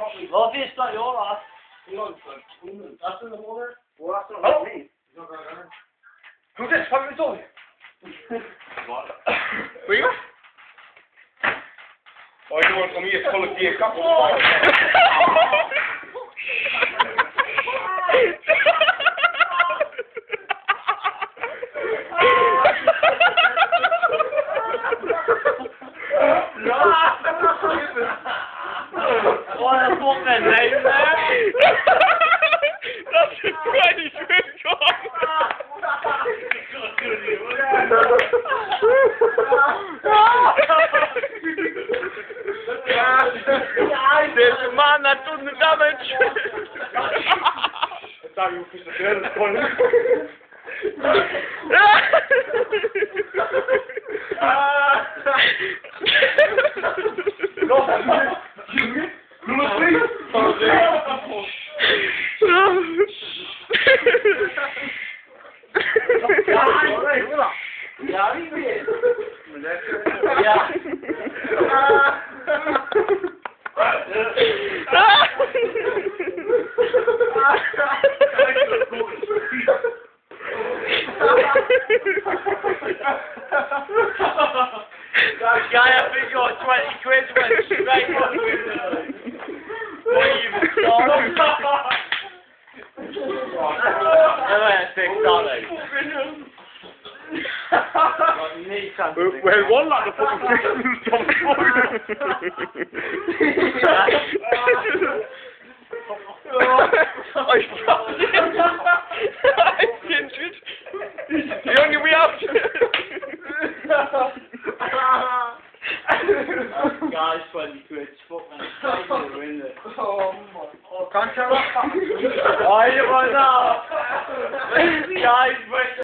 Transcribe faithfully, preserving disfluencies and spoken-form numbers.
Well, if it's not your ass. That's in the water. Well, that's not Oh. me. Who's this? What have you told you? Where you at? Oh, you want from here full of gear couple. What a fucking name there. That's a Spanish rip job. There's a man that done the damage. I thought you were pushing the girl this corner. Ja, wie weet. Ja. That guy, I think got twenty quid went straight on with it. What even started? I went six dollars. Well, one like the fucking Christians on the phone. I stopped it. I cinched it. The only way out. Guys, twenty quid. Fuck man. Isn't it? Oh my. Oh, can't tell. Oh, you want now? Guys,